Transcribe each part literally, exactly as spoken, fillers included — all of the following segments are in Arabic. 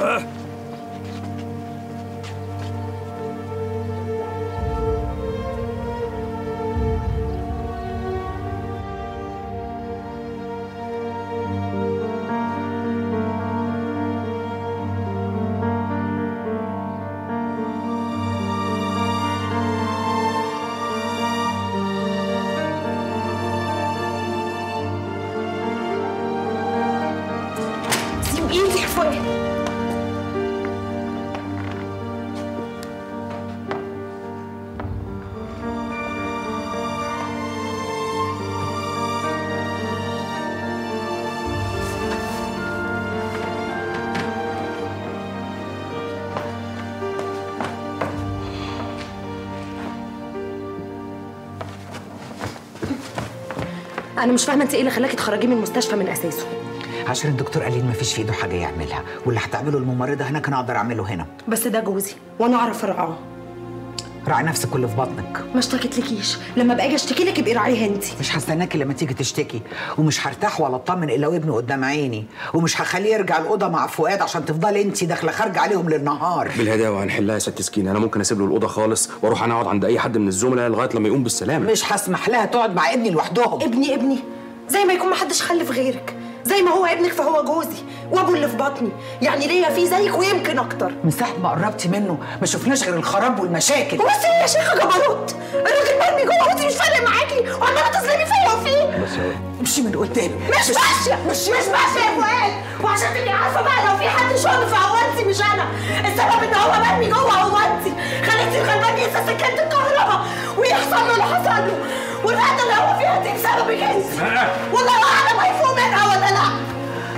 أنا مش فاهمة أنت إيه اللي خلاكي تخرجيه من المستشفى من أساسه؟ عشان الدكتور قال لي ما فيش في إيده حاجة يعملها، واللي هتعمله الممرضة هناك أنا أقدر أعمله هنا. بس ده جوزي وأنا أعرف أرعاه. راعي نفسك واللي في بطنك. ما اشتكيتلكيش، لما باجي اشتكي لك ابقي راعيها أنت. مش هستناكي لما تيجي تشتكي، ومش هرتاح ولا اطمن إلا وابني قدام عيني، ومش هخليه يرجع الأوضة مع فؤاد عشان تفضلي أنت داخلة خارجة عليهم للنهار. بالهداوة هنحلها يا ست سكينة، أنا ممكن أسيب له الأوضة خالص وأروح أنا أقعد عند أي حد من الزملاء لغاية لما يقوم بالسلامة. مش هسمح لها تقعد مع ابني لوحدهم. ابني ابني زي ما يكون محدش خلف غيرك، زي ما هو ابنك فهو جوزي وابو اللي في بطني، يعني ليا فيه زيك ويمكن اكتر. من ساعه ما قربتي منه ما شفناش غير الخراب والمشاكل. بس ايه يا شيخه جبروت، الراجل مرمي جوه وانت مش فارق معاكي وعماله تظلمي فيا وفيه. بس هو امشي من قدامي. مش ماشيه مش مش ماشيه يا فؤاد، وعشان تبقي عارفه بقى لو في حد شغل فهو انت مش انا، السبب ان هو مرمي جوه هو انت، خليتي الغلبان ينسى سكينه الكهرباء ويحصل له اللي حصل له، والرعده اللي هو فيها دي بسببك انت. والله اعلم هيفوق منها ولا لا.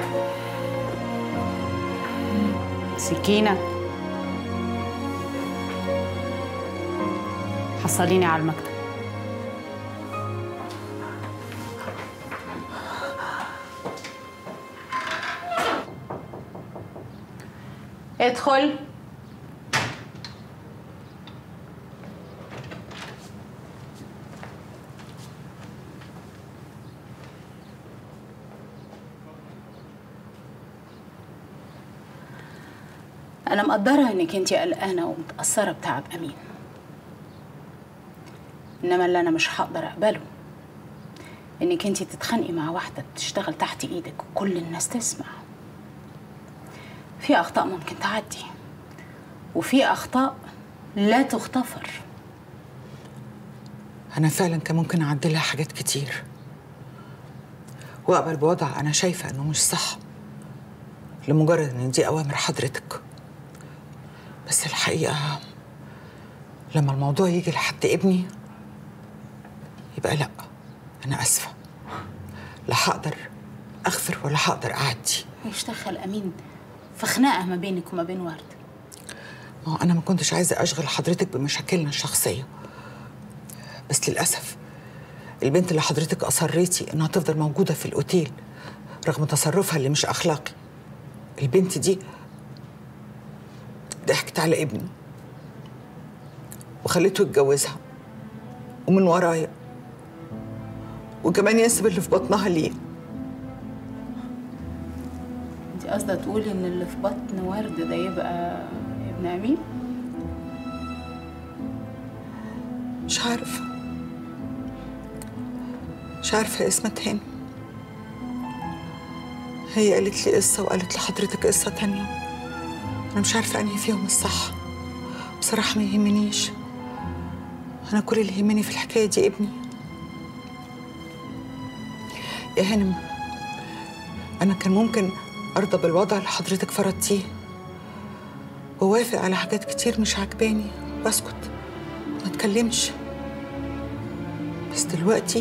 سكينة، حصليني على المكتب. ادخل. أنا مقدرة إنك أنتي قلقانة ومتأثرة بتعب أمين، إنما اللي أنا مش هقدر أقبله إنك أنتي تتخانقي مع واحدة بتشتغل تحت إيدك وكل الناس تسمع. في أخطاء ممكن تعدي، وفي أخطاء لا تغتفر. أنا فعلا كان ممكن أعدلها حاجات كتير وأقبل بوضع أنا شايفة إنه مش صح لمجرد إن دي أوامر حضرتك، بس الحقيقة لما الموضوع يجي لحد ابني يبقى لأ، أنا آسفة، لا هقدر أغفر ولا هقدر أعدي. يشتغل أمين في خناقة ما بينك وما بين ورد. ما هو أنا ما كنتش عايزة أشغل حضرتك بمشاكلنا الشخصية، بس للأسف البنت اللي حضرتك أصريتي إنها تفضل موجودة في الأوتيل رغم تصرفها اللي مش أخلاقي، البنت دي ضحكت على ابني وخليته يتجوزها ومن ورايا، وكمان ينسب اللي في بطنها ليه. انت قصدة تقولي ان اللي في بطن ورد ده يبقى ابن امين؟ مش عارفة مش عارفة يا اسمة هاني، هي قالت لي قصة وقالت لحضرتك قصة تانية، أنا مش عارفة أنهي فيهم الصح. بصراحة ما يهمنيش، أنا كل اللي يهمني في الحكاية دي ابني. يا هانم، أنا كان ممكن أرضى بالوضع اللي حضرتك فرضتيه ووافق على حاجات كتير مش عاجباني واسكت ما اتكلمش، بس دلوقتي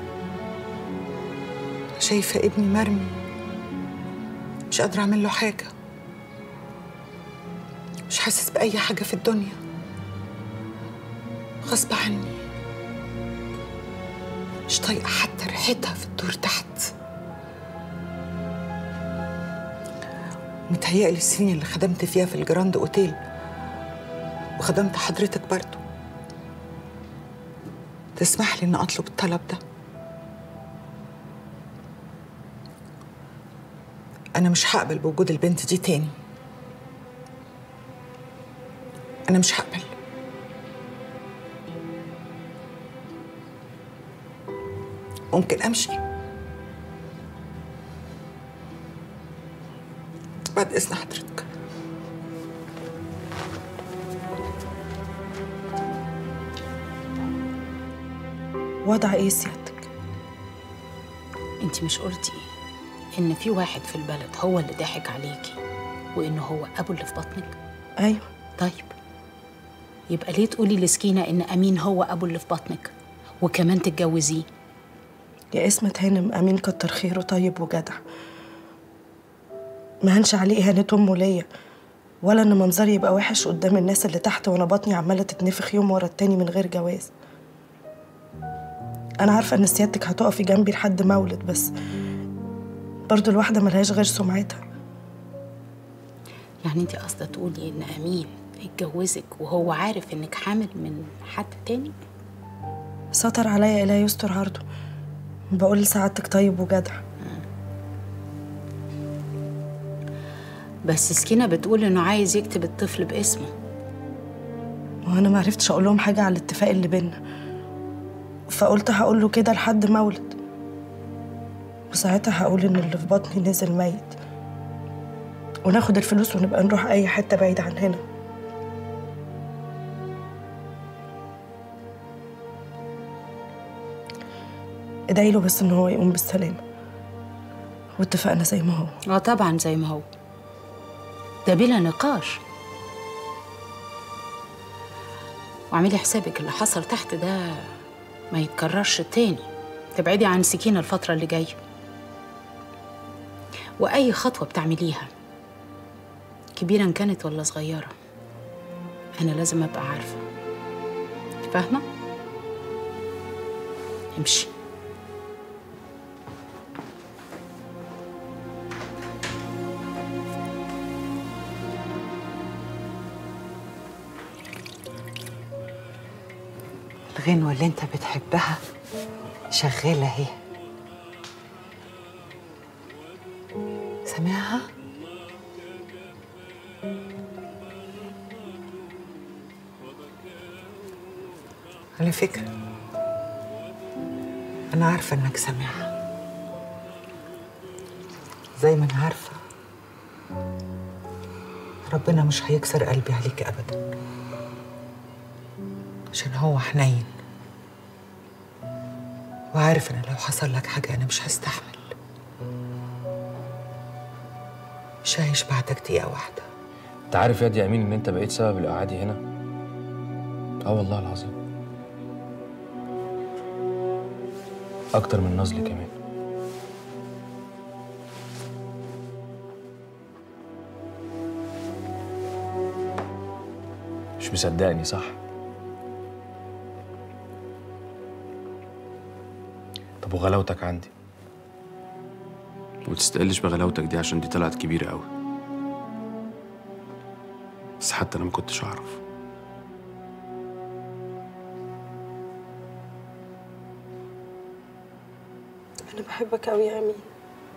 شايفة ابني مرمي مش قادرة أعمل له حاجة، مش حاسس بأي حاجة في الدنيا، غصب عني، مش طايقة حتى ريحتها في الدور تحت. متهيألي السنين اللي خدمت فيها في الجراند اوتيل وخدمت حضرتك برضو تسمح لي إن أطلب الطلب ده. أنا مش هقبل بوجود البنت دي تاني، أنا مش هقبل. ممكن أمشي؟ بعد إذن حضرتك. وضع ايه سيادتك؟ انت مش قلتي ان في واحد في البلد هو اللي ضحك عليكي وانه هو ابو اللي في بطنك؟ ايوه. طيب يبقى ليه تقولي لسكينة ان امين هو ابو اللي في بطنك وكمان تتجوزيه؟ يا اسمة هانم، امين كتر خيره طيب وجدع، ما هنش عليه اهانة امه ليا، ولا ان منظري يبقى وحش قدام الناس اللي تحت وانا بطني عماله تتنفخ يوم ورا التاني من غير جواز. انا عارفه ان سيادتك هتقفي جنبي لحد مولد، بس برضو الواحده ملهاش غير سمعتها. يعني انت قصدة تقولي ان امين اتجوزك وهو عارف انك حامل من حد تاني؟ ستر عليا الا يستر عرضه. بقول لسعادتك طيب وجدع. بس سكينة بتقول انه عايز يكتب الطفل باسمه. وانا ما عرفتش اقول لهم حاجه على الاتفاق اللي بينا، فقلت هقول له كده لحد مولد، وساعتها هقول ان اللي في بطني نزل ميت، وناخد الفلوس ونبقى نروح اي حته بعيد عن هنا. ادعي له بس ان هو يقوم بالسلامه، واتفقنا زي ما هو. اه طبعا زي ما هو، ده بلا نقاش. واعملي حسابك اللي حصل تحت ده ما يتكررش تاني. تبعدي عن سكينة الفترة اللي جاية، وأي خطوة بتعمليها كبيرة كانت ولا صغيرة أنا لازم أبقى عارفة. فاهمة؟ امشي. الغنوة اللي انت بتحبها شغالة اهي، سامعها؟ على فكرة أنا عارفة إنك سامعها، زي ما أنا عارفة ربنا مش هيكسر قلبي عليك أبدا، عشان هو حنين وعارف إن لو حصل لك حاجة أنا مش هستحمل، مش هعيش بعدك دقيقة واحدة. انت عارف يا دي يا امين ان انت بقيت سبب القعادي هنا؟ اه والله العظيم، اكتر من نزل كمان. مش مصدقني صح؟ طب وغلاوتك عندي؟ وتستقلش بغلاوتك دي عشان دي طلعت كبيرة قوي، بس حتى انا ما كنتش اعرف. انا بحبك قوي يا امين،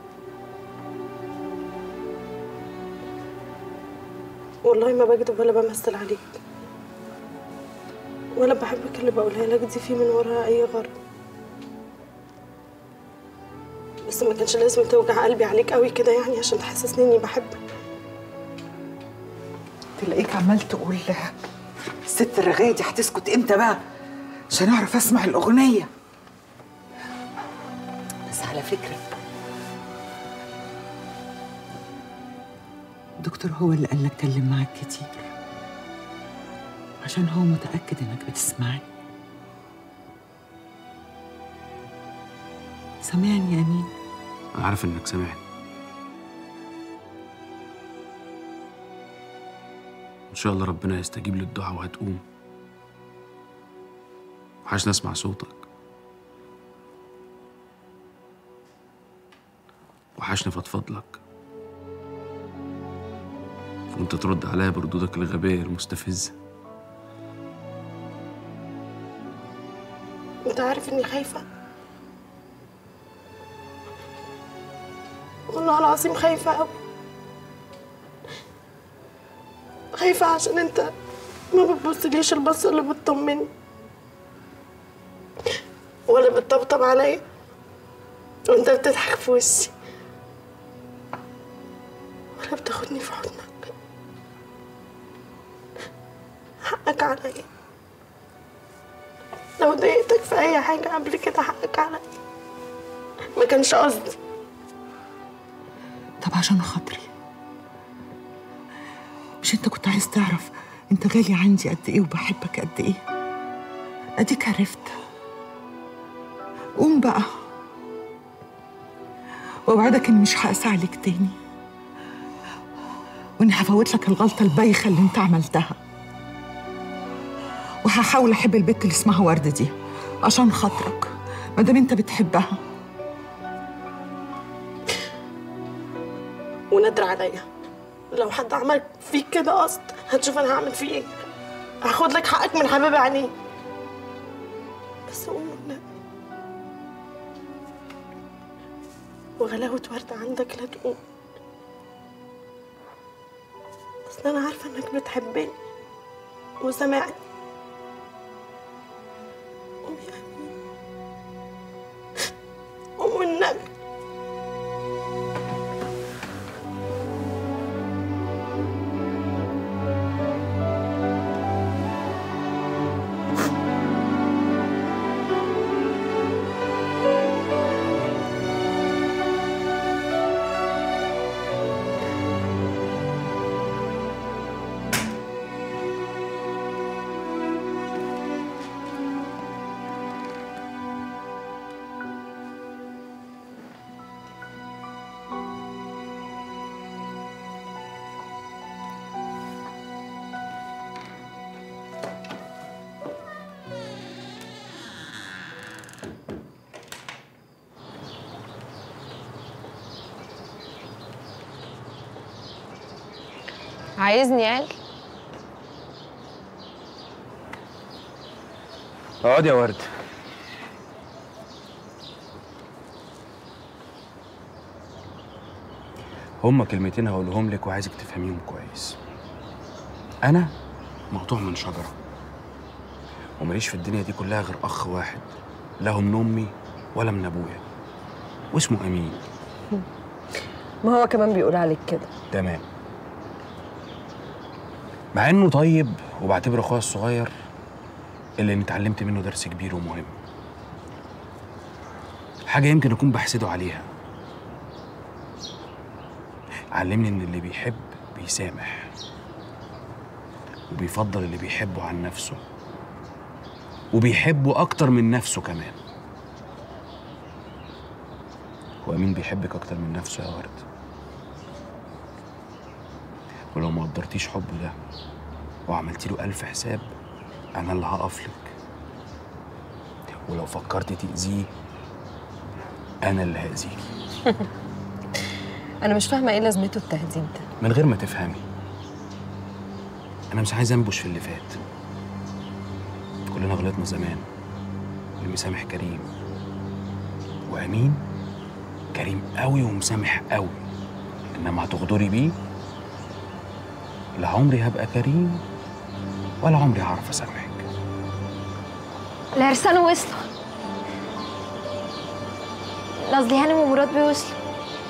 والله ما بكذب ولا بمثل عليك، ولا بحبك اللي بقولها لك دي في من وراها اي غرض، بس ما كانش لازم توجع قلبي عليك قوي كده يعني عشان تحسسني اني بحبك. تلاقيك عمال تقول الست الرغاية دي هتسكت امتى بقى عشان اعرف اسمع الاغنية. بس على فكرة الدكتور هو اللي قال لك اتكلم معاك كتير عشان هو متأكد انك بتسمعني. سامعني يا امين؟ انا عارف انك سامعني، ان شاء الله ربنا يستجيب للدعاء وهتقوم. وحشنا اسمع صوتك، وحشني فضفض لك وانت ترد عليا بردودك الغبية المستفزة. انت عارف اني خايفة، والله العظيم خايفة قوي، خايفة عشان انت ما بتبصليش البصة اللي بتطمني ولا بتطبطب عليا وانت بتضحك في وشي ولا بتاخدني في حضنك. حقك عليا، لو ضايقتك في اي حاجة قبل كده حقك عليا، ما كانش قصدي. طب عشان خاطري، مش انت كنت عايز تعرف انت غالي عندي قد ايه وبحبك قد ايه؟ اديك عرفت. قوم بقى، واوعدك اني مش هقسى عليك تاني، واني هفوت لك الغلطه البايخه اللي انت عملتها، وهحاول احب البت اللي اسمها ورده دي عشان خاطرك ما دام انت بتحبها. ونادر عليا لو حد عمل فيك كده قصد هتشوف انا هعمل فيه ايه. هاخد لك حقك من حبيب عينيه. بس قوم والنبي، وغلاوة وردة عندك لا تقوم. اصل انا عارفه انك بتحبني وسامعني. قوم يا حبيبي، قوم والنبي. عايزني يعني؟ اقعدي يا ورد. هما كلمتين هقولهم لك وعايزك تفهميهم كويس. انا مقطوع من شجره، وماليش في الدنيا دي كلها غير اخ واحد، لا هو من امي ولا من ابويا، واسمه امين. ما هو كمان بيقول عليك كده. تمام. مع انه طيب وبعتبره اخويا الصغير، اللي اني اتعلمت منه درس كبير ومهم، حاجه يمكن اكون بحسده عليها. علمني ان اللي بيحب بيسامح، وبيفضل اللي بيحبه عن نفسه، وبيحبه اكتر من نفسه كمان. وامين بيحبك اكتر من نفسه يا ورد، ولو ما قدرتيش حبه ده وعملتي له ألف حساب، أنا اللي هقف لك. ولو فكرتي تأذيه، أنا اللي هأذيكي. أنا مش فاهمة إيه لازمته التهديد ده. من غير ما تفهمي، أنا مش عايز أنبش في اللي فات. كلنا غلطنا زمان، اللي مسامح كريم، وأمين كريم قوي ومسامح قوي. إنما هتغدري بيه، لا عمري هبقى كريم ولا عمري هعرف اسامحك. العرسان وصلوا، قصدي هانم ومراد بيوصلوا.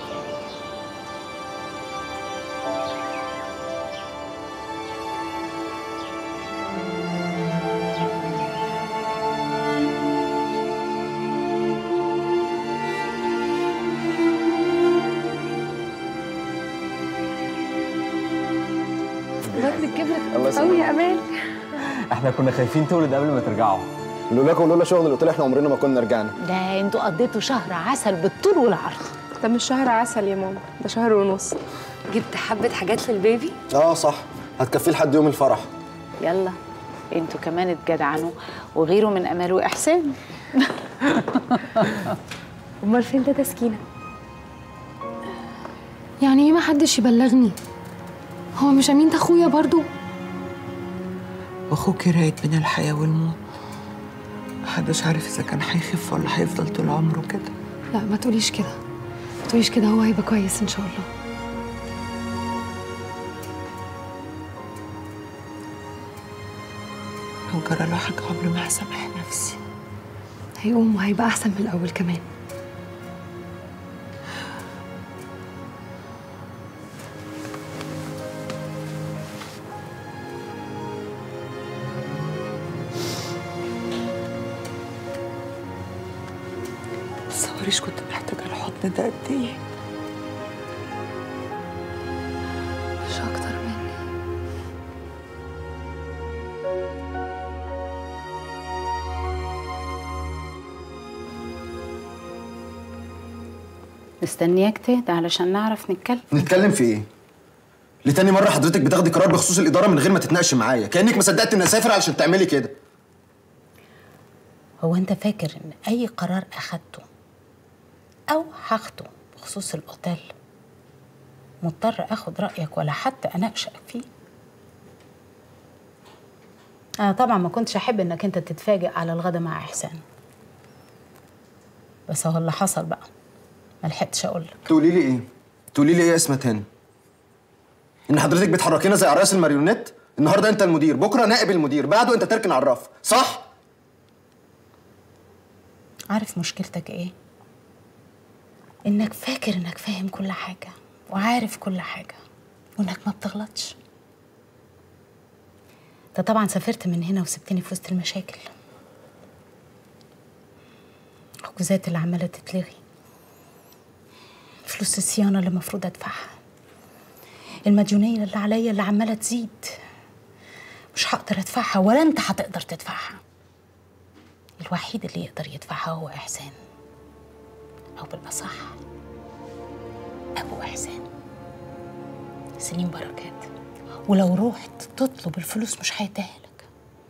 قوي يا امان. احنا كنا خايفين تولد قبل ما ترجعوا. لولاكم ولولا شغل الاوتيل احنا عمرنا ما كنا رجعنا. ده انتوا قضيتوا شهر عسل بالطول والعرض. ده مش شهر عسل يا ماما، ده شهر ونص. جبت حبة حاجات للبيبي؟ اه صح، هتكفيه لحد يوم الفرح. يلا انتوا كمان اتجدعنوا وغيروا من امال واحسان. امال فين ده تسكينة؟ يعني ايه ما حدش يبلغني؟ هو مش امين ده اخويا برضو؟ واخوكي رايد بين الحياه والموت، محدش عارف اذا كان هيخف ولا هيفضل طول عمره كده. لا ما تقوليش كده، ما تقوليش كده، هو هيبقى كويس ان شاء الله. جرى له حاجة عمري ما هسامح نفسي. هيقوم وهيبقى احسن من الاول كمان. متصوريش كنت محتاجة الحضن ده قد ايه؟ مش اكتر مني. مستنياك تهدى علشان نعرف نتكلم. نتكلم في ايه؟ لتاني مرة حضرتك بتاخدي قرار بخصوص الإدارة من غير ما تتناقشي معايا، كأنك ما صدقت إني أسافر علشان تعملي كده. هو انت فاكر ان اي قرار اخدته او هاخده بخصوص الاوتيل مضطر اخد رايك ولا حتى اناقشك فيه؟ انا طبعا ما كنتش احب انك انت تتفاجئ على الغدا مع احسان، بس هو اللي حصل بقى، ما لحقتش اقول لك. تقولي لي ايه؟ تقولي لي ايه يا اسمها هاني؟ ان حضرتك بتحركينا زي عرايس الماريونيت؟ النهارده انت المدير، بكره نائب المدير، بعده انت تركن على الرف، صح؟ عارف مشكلتك ايه؟ انك فاكر انك فاهم كل حاجه وعارف كل حاجه وانك ما بتغلطش. انت طبعا سافرت من هنا وسبتني في وسط المشاكل، الحجوزات اللي عماله تتلغي، فلوس الصيانه اللي المفروض ادفعها، المديونيه اللي عليا اللي عماله تزيد، مش هقدر ادفعها ولا انت هتقدر تدفعها. الوحيد اللي يقدر يدفعها هو احسان، او بالاصح ابو احسان، سليم بركات. ولو رحت تطلب الفلوس مش هيديها لك.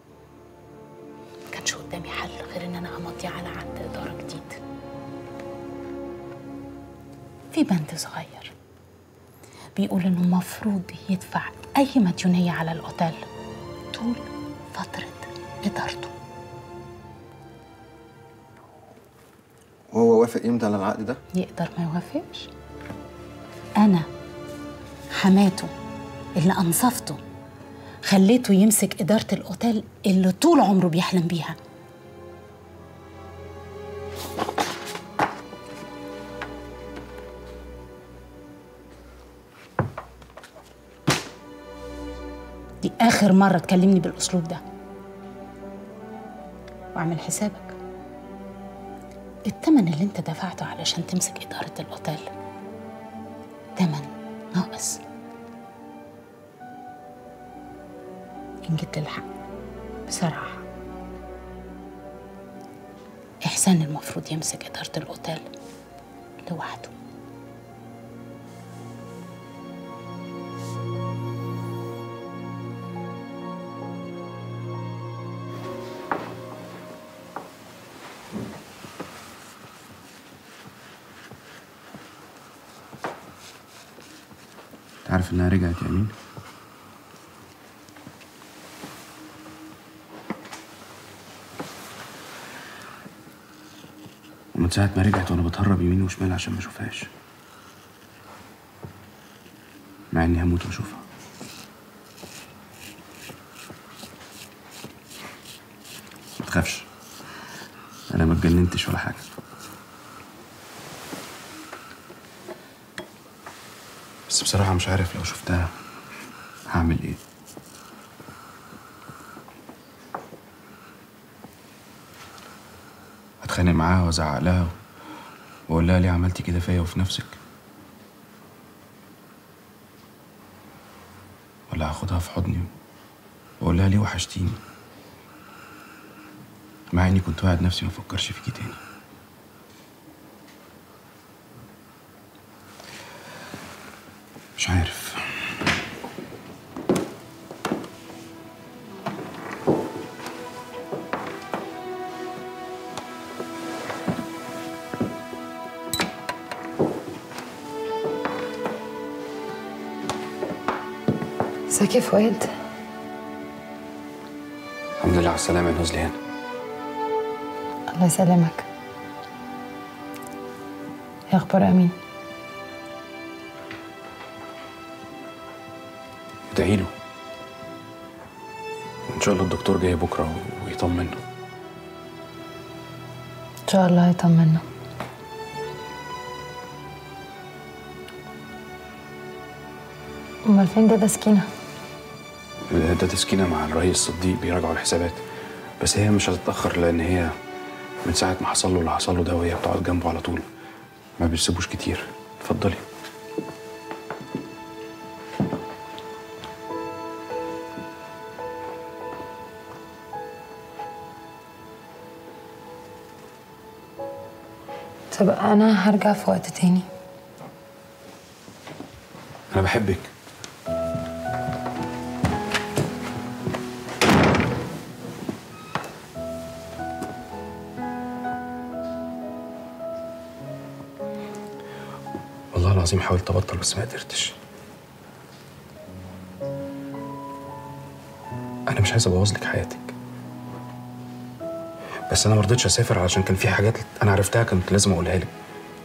ما كانش قدامي حل غير ان انا امضي على عقد اداره جديد في بند صغير بيقول انه المفروض يدفع اي مديونيه على الاوتيل طول فتره ادارته. وهو وافق يمضي على العقد ده؟ يقدر ما يوافقش. انا حماته اللي انصفته خليته يمسك اداره الاوتيل اللي طول عمره بيحلم بيها. دي اخر مره تكلمني بالاسلوب ده، واعمل حسابك الثمن اللي انت دفعته علشان تمسك اداره الاوتيل ثمن ناقص. إن جيت للحق بصراحة، إحسان المفروض يمسك إدارة الأوتيل لوحده. أنت عارف إنها رجعت يا أمين؟ ومن ساعة ما رجعت وأنا بتهرب يمين وشمال عشان ما أشوفهاش، مع إني هموت وأشوفها. ما تخافش، أنا ما اتجننتش ولا حاجة. بس بصراحة مش عارف لو شفتها هعمل إيه. اتخانق معاها وازعق لها واقول لها ليه عملتي كده فيا وفي نفسك، ولا هاخدها في حضني واقول لها ليه وحشتيني، مع اني كنت واعد نفسي ما افكرش فيكي تاني. مش عارف. ازيك يا فؤاد؟ الحمد لله على السلامة يا نزليان. الله يسلمك. ايه اخبار امين؟ ادعي له وان شاء شاء الله الدكتور جاي بكره ويطمنا. ان شاء الله هيطمنا. امال فين دادا سكينه؟ دادا سكينه مع الرئيس صديق بيراجعوا الحسابات، بس هي مش هتتاخر لان هي من ساعه ما حصل له اللي حصل له ده وهي بتقعد جنبه على طول، ما بيسيبوش كتير. اتفضلي. طب انا هرجع في وقت تاني. انا بحبك. والله العظيم حاولت ابطل بس ما قدرتش. انا مش عايز ابوظ لك حياتك، بس انا ما رضيتش اسافر علشان كان في حاجات انا عرفتها كنت لازم اقولها لك،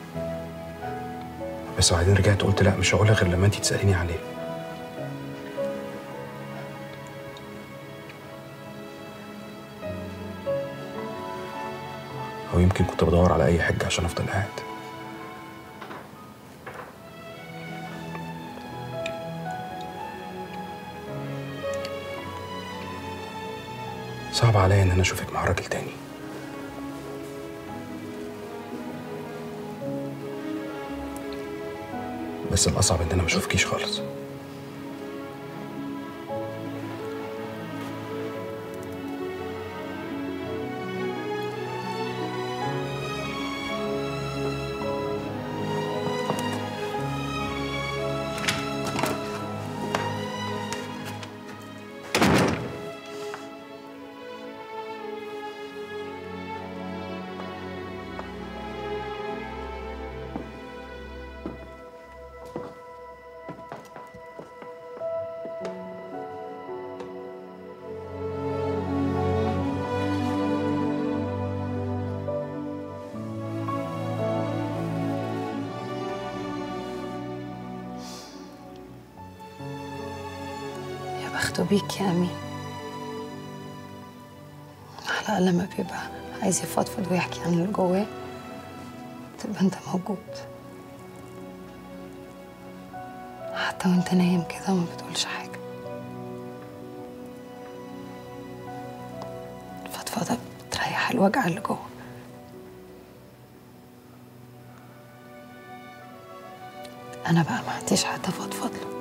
بس بعدين رجعت قلت لا مش هقولها غير لما انت تساليني عليه. او يمكن كنت بدور على اي حاجه عشان افضل قاعد. صعب عليا ان انا اشوفك مع راجل تاني. بس الاصعب ان انا ما اشوفكيش خالص. بخته بيك يا أمين. على الأقل لما بيبقى عايز يفضفض ويحكي عن اللي جواه تبقى أنت موجود، حتى وأنت نايم كده ما بتقولش حاجة. الفضفضة بتريح الوجع اللي جوه. أنا بقى ما عنديش حد أفضفض له،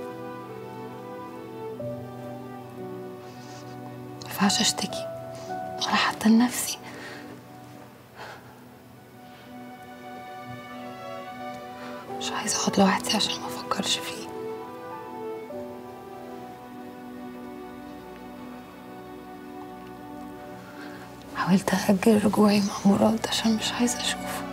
ما ينفعش اشتكي ولا حتى لنفسي. مش عايزه اقعد لوحدي عشان ما افكرش فيه. حاولت اجل رجوعي مع مراد عشان مش عايزه اشوفه،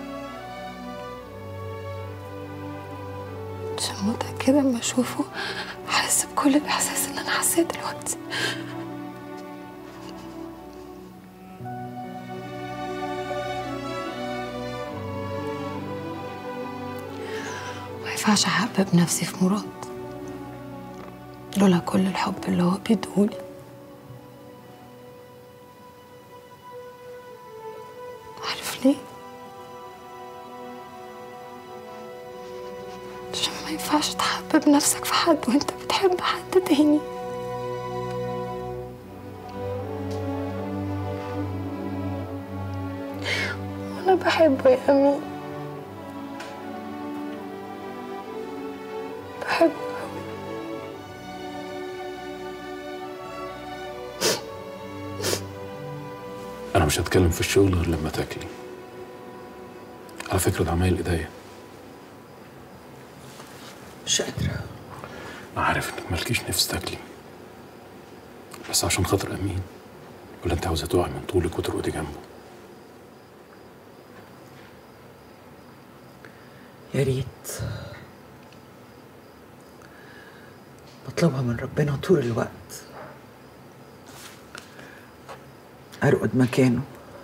عشان متاكده اما اشوفه احس بكل الاحساس اللي انا حسيته دلوقتي. ما ينفعش احبب نفسي في مراد لولا كل الحب اللي هو بيديهولي. عارف ليه؟ عشان ما ينفعش تحبب نفسك في حد وانت بتحب حد تاني. وانا بحبه يا امين، بحبه أوي. أنا مش هتكلم في الشغل غير لما تاكلي. على فكرة ده عمايل إيديا. مش قادرة. أنا عارف إنك مالكيش نفس تاكلي، بس عشان خاطر أمين. ولا أنت عاوزة تقعي من طولك وترقدي جنبه؟ يا ريت. بطلبها من ربنا طول الوقت أرقد مكانه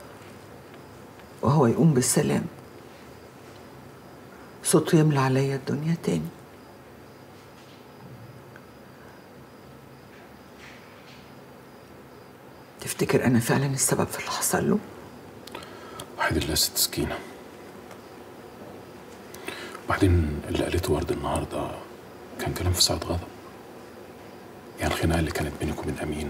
وهو يقوم بالسلام، صوته يملى عليا الدنيا تاني. تفتكر انا فعلا السبب في اللي حصل له؟ وحيد الله ست سكينة. وبعدين اللي قالته ورد النهارده كان كلام في ساعة غضب. يعني الخناقة اللي كانت بينك وبين أمين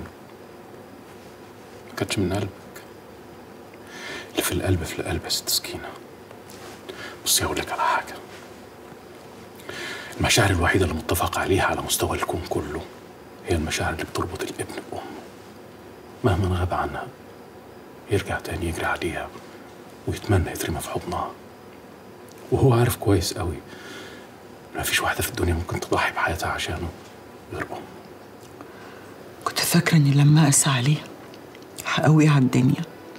ما كانتش من قلبك. اللي في القلب في القلب يا ست سكينة. بصي هقول لك على حاجة. المشاعر الوحيدة اللي متفق عليها على مستوى الكون كله هي المشاعر اللي بتربط الابن بأمه. مهما غاب عنها يرجع تاني يجري عليها ويتمنى يترمى في حضنها. وهو عارف كويس قوي ان مفيش واحدة في الدنيا ممكن تضحي بحياتها عشانه غير أمه. كنت فاكرة اني لما اقسى عليه هقوي على الدنيا.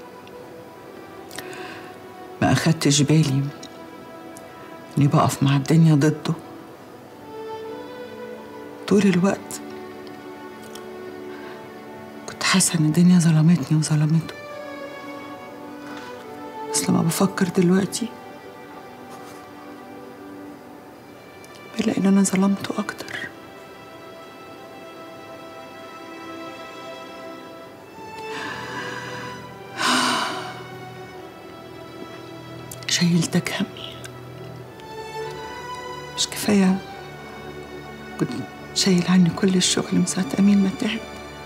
ما اخدتش بالي اني بقف مع الدنيا ضده طول الوقت. كنت حاسة ان الدنيا ظلمتني وظلمته، بس لما بفكر دلوقتي بلاقي ان انا ظلمته اكتر. شايلتك همي، مش كفاية كنت شايل عني كل الشغل من ساعة أمين ما تعب.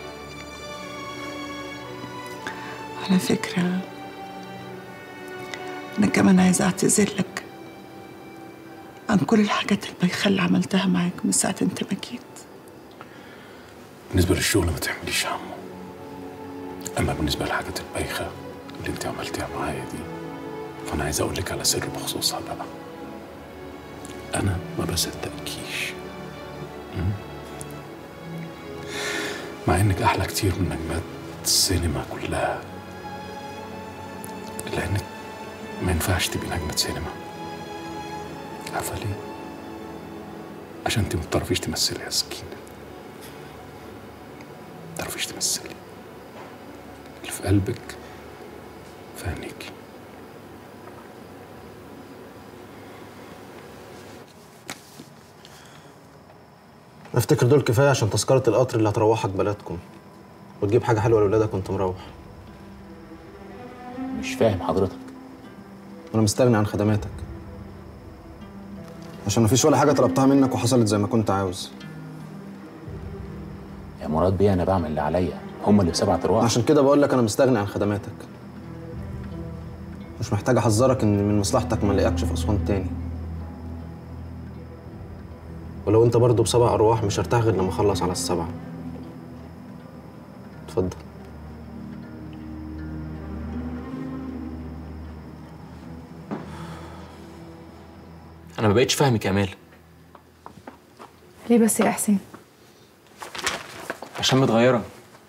على فكرة أنا كمان عايزة أعتذر لك عن كل الحاجات البايخة اللي عملتها معاك من ساعة أنت ما جيت. بالنسبة للشغل ما تحمليش همه. أما بالنسبة للحاجات البايخة اللي أنت عملتيها معايا دي فأنا عايز أقول لك على سر بخصوصها بقى. أنا ما بصدقكيش، مع إنك أحلى كتير من نجمات السينما كلها، إلا إنك ما ينفعش تبقي نجمة سينما. عارفة ليه؟ عشان أنت ما بتعرفيش تمثلي يا سكينة. ما بتعرفيش تمثلي. اللي في قلبك في عينيكي. افتكر دول كفايه عشان تذكره القطر اللي هتروحك بلدكم وتجيب حاجه حلوه لاولادك وانت مروح. مش فاهم حضرتك. انا مستغني عن خدماتك عشان مفيش ولا حاجه طلبتها منك وحصلت زي ما كنت عاوز. يا مراد بيه انا بعمل اللي عليا، هم اللي بسبعة ارواح. عشان كده بقول لك انا مستغني عن خدماتك. مش محتاج احذرك ان من مصلحتك ما الاقيكش في اسوان تاني. ولو انت برضه بسبع ارواح مش هرتاح غير لما اخلص على السبعه. اتفضل. انا ما بقتش فاهمك يا امال. ليه بس يا حسين؟ عشان متغيره.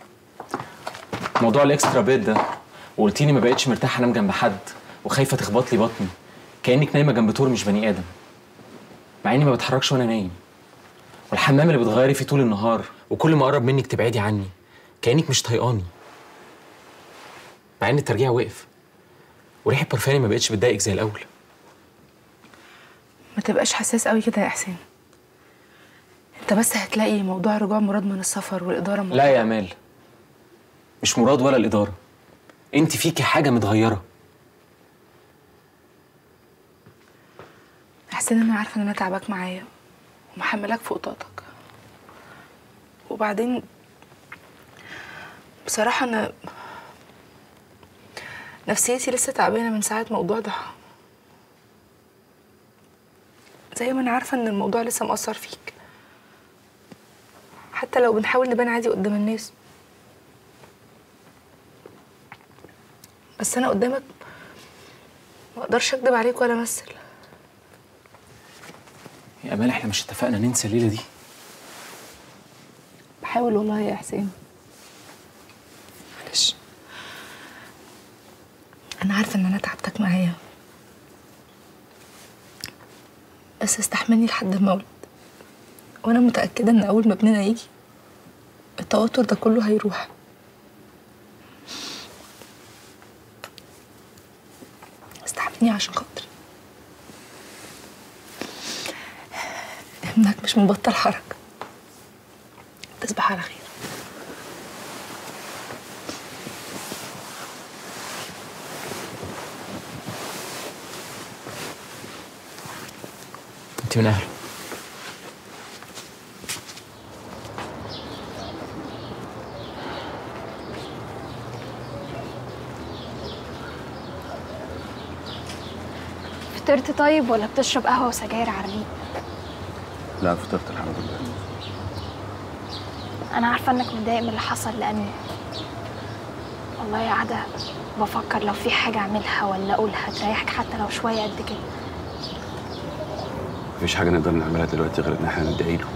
موضوع الاكسترا بيت ده وقلتيلي ما بقتش مرتاحه انام جنب حد وخايفه تخبط لي بطني، كانك نايمه جنب طور مش بني ادم، مع اني ما بتحركش وانا نايم. والحمام اللي بتغيري فيه طول النهار وكل ما اقرب منك تبعدي عني كانك مش طايقاني، مع ان الترجيع وقف وريحه برفاني ما بقتش بتضايقك زي الاول. ما تبقاش حساس قوي كده يا حسين. انت بس هتلاقي موضوع رجوع مراد من السفر والاداره موضوع. لا يا امال، مش مراد ولا الاداره، انت فيكي حاجه متغيره. حسين انا عارفه ان انا تعباك معايا ومحملاك فوق طاقتك، وبعدين بصراحه انا نفسيتي لسه تعبانه من ساعه موضوع ضحى، زي ما انا عارفه ان الموضوع لسه مأثر فيك حتى لو بنحاول نبان عادي قدام الناس، بس انا قدامك ما اقدرش اكدب عليك ولا امثل. يا امال احنا مش اتفقنا ننسى الليله دي؟ بحاول والله يا حسين. معلش انا عارفه ان انا تعبتك معايا، بس استحملني لحد المولد، وانا متاكده ان اول ما ابننا يجي التوتر ده كله هيروح. استحملني عشان خاطري. ابنك مش مبطل حركه. تصبح على خير. انت من اهله. فطرت طيب ولا بتشرب قهوة وسجاير على الريق؟ لا فطرت الحمد لله. أنا عارفة إنك متضايق من اللي حصل لأن والله قاعدة بفكر لو في حاجة أعملها ولا أقولها تريحك حتى لو شوية قد كده. مفيش حاجة نقدر نعملها دلوقتي غير إن احنا ندعي له.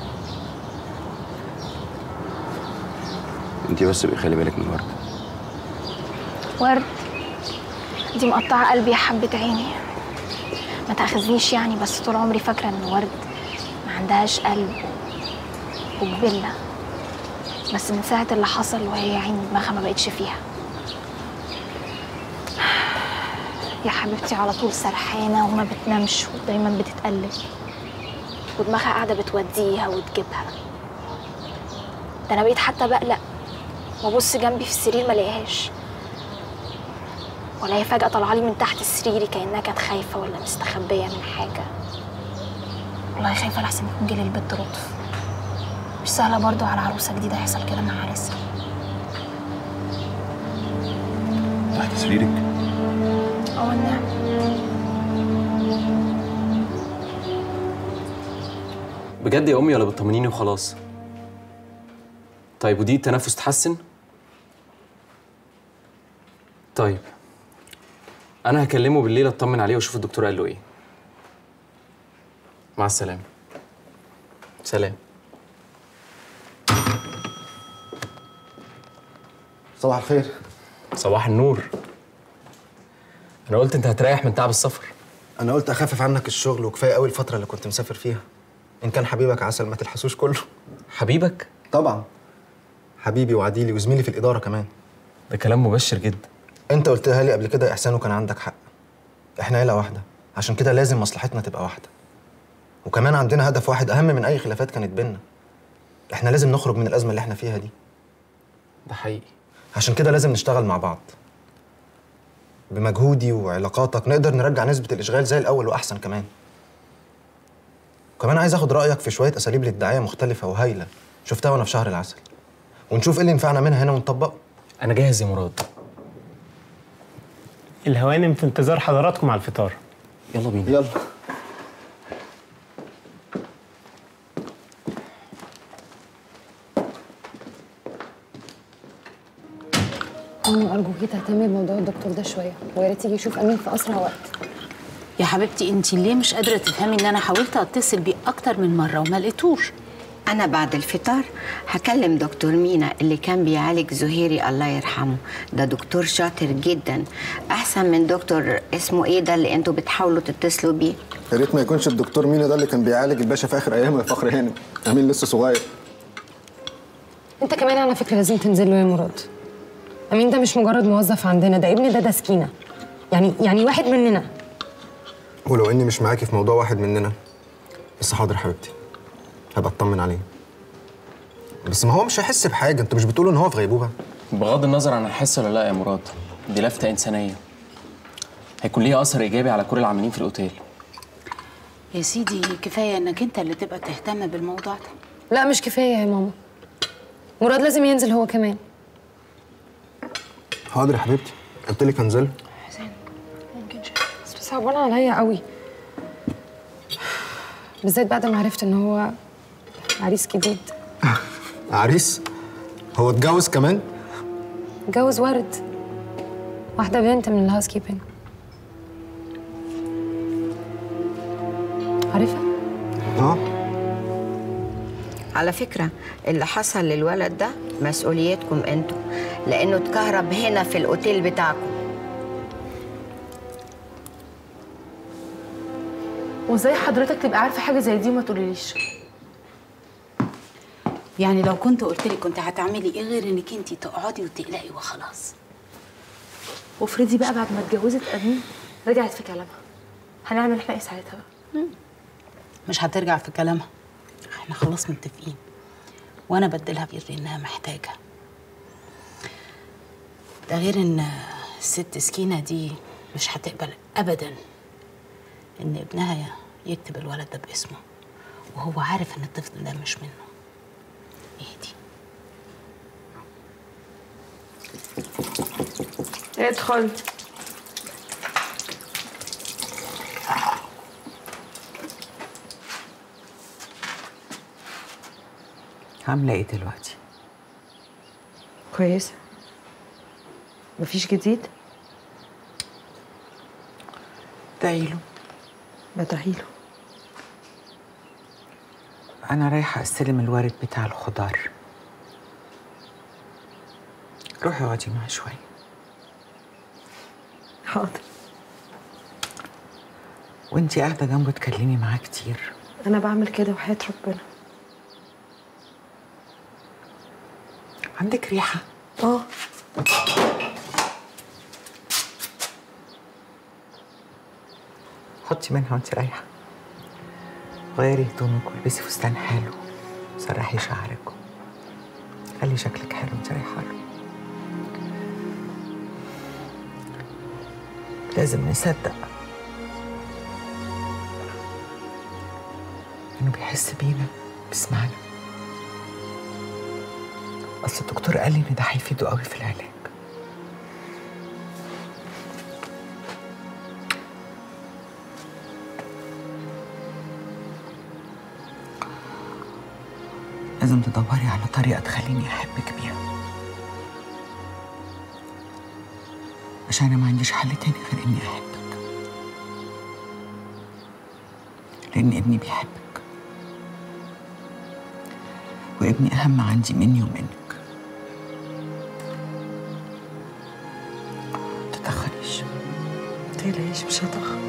انتي بس بقي خلي بالك من ورد. ورد؟ دي مقطعة قلبي يا حبة عيني. ما تاخذنيش يعني، بس طول عمري فاكرة إن ورد ما عندهاش قلب وجبلة، بس من ساعة اللي حصل وهي عيني دماغها ما بقتش فيها. يا حبيبتي على طول سرحانة وما بتنامش ودايما بتتقلب ودماغها قاعدة بتوديها وتجيبها. ده أنا بقيت حتى بقلق وأبص جنبي في السرير ما الاقيهاش، ولا هي فجأة طالعة لي من تحت سريري كأنها كانت خايفة ولا مستخبية من حاجة. والله خايفة لحسن يكون جالي البت لطف. مش سهلة برضو على عروسة جديدة يحصل كده مع عريسها. تحت سريرك؟ اه والنعم. بجد يا امي ولا بتطمنيني وخلاص؟ طيب ودي التنفس تحسن؟ طيب انا هكلمه بالليل اطمن عليه واشوف الدكتور قال له ايه. مع السلامه. سلام. صباح الخير. صباح النور. انا قلت انت هتريح من تعب السفر. انا قلت اخفف عنك الشغل، وكفايه قوي الفتره اللي كنت مسافر فيها. ان كان حبيبك عسل ما تلحسوش كله. حبيبك؟ طبعا حبيبي وعديلي وزميلي في الاداره كمان. ده كلام مبشر جدا. انت قلتها لي قبل كده يا احسان وكان عندك حق. احنا عيله واحده، عشان كده لازم مصلحتنا تبقى واحده. وكمان عندنا هدف واحد اهم من اي خلافات كانت بينا. احنا لازم نخرج من الازمه اللي احنا فيها دي. ده حقيقي. عشان كده لازم نشتغل مع بعض. بمجهودي وعلاقاتك نقدر نرجع نسبه الاشغال زي الاول واحسن كمان. وكمان عايز اخد رايك في شويه اساليب للدعايه مختلفه وهايله شفتها وانا في شهر العسل، ونشوف ايه اللي ينفعنا منها هنا ونطبقه. انا جاهز يا مراد. الهوانم في انتظار حضراتكم على الفطار. يلا بينا. يلا. أنا أرجوكي تهتمي بموضوع الدكتور ده شوية، ويا ريت يجي يشوف أمين في أسرع وقت. يا حبيبتي انت ليه مش قادره تفهمي ان انا حاولت اتصل بيه اكتر من مره وما لقيتوش؟ أنا بعد الفطار هكلم دكتور مينا اللي كان بيعالج زهيري الله يرحمه. ده دكتور شاطر جدا، أحسن من دكتور اسمه إيه ده اللي أنتوا بتحاولوا تتصلوا بيه. يا ريت ما يكونش الدكتور مينا ده اللي كان بيعالج الباشا في آخر أيامه يا فخر هانم. أمين لسه صغير. أنت كمان على فكرة لازم تنزل له يا مراد. أمين ده مش مجرد موظف عندنا، ده ابن ده ده سكينة. يعني يعني واحد مننا. ولو إني مش معاكي في موضوع واحد مننا، بس حاضر حبيبتي. هبقى اطمن عليه. بس ما هو مش هيحس بحاجه، انتوا مش بتقولوا ان هو في غيبوبه؟ بغض النظر عن هيحس ولا لا يا مراد، دي لفته انسانيه هيكون ليها اثر ايجابي على كل العاملين في الاوتيل. يا سيدي كفايه انك انت اللي تبقى تهتم بالموضوع ده. لا مش كفايه يا ماما، مراد لازم ينزل هو كمان. حاضر يا حبيبتي، قلت لك هنزل. حسين ممكن شيء بس صعبان عليا قوي، بالذات بعد ما عرفت ان هو عريس جديد. عريس؟ هو اتجوز كمان؟ اتجوز ورد، واحده بنت من الهاوس كيبنج. عارفها؟ اه. على فكرة اللي حصل للولد ده مسؤوليتكم انتوا، لانه اتكهرب هنا في الاوتيل بتاعكم. وازاي حضرتك تبقى عارفه حاجه زي دي وما تقوليليش؟ يعني لو كنت قلت لك كنت هتعملي ايه غير انك انت تقعدي وتقلقي وخلاص؟ وافرضي بقى بعد ما اتجوزت امين رجعت في كلامها، هنعمل احنا ايه ساعتها بقى؟ مش هترجع في كلامها، احنا خلاص متفقين، وانا بدلها بإيدي انها محتاجه. ده غير ان الست سكينه دي مش هتقبل ابدا ان ابنها يكتب الولد ده باسمه وهو عارف ان الطفل ده مش منه. اهدي. ادخل. عاملة ايه دلوقتي؟ كويسة. مفيش جديد؟ ادعيله. بدعيله. أنا رايحة أستلم الوارد بتاع الخضار. روحي اقعدي معاه شوية. حاضر. وانتي قاعدة جنبه تكلمي معاه كتير. أنا بعمل كده وحياة ربنا. عندك ريحة؟ اه. حطي منها وانتي رايحة. غيري هدومك والبسي فستان حلو. سرحي شعرك. خلي شكلك حلو وانتي رايحة له. لازم نصدق انه بيحس بينا، بيسمعنا. اصل الدكتور قال لي ان ده هيفيده قوي في العلاج. لازم تدوري على طريقة تخليني أحبك بيها، عشان أنا ما عنديش حل تاني غير إني أحبك، لأن ابني بيحبك، وابني أهم عندي مني ومنك. متتأخريش. متقلقيش، مش هتأخر.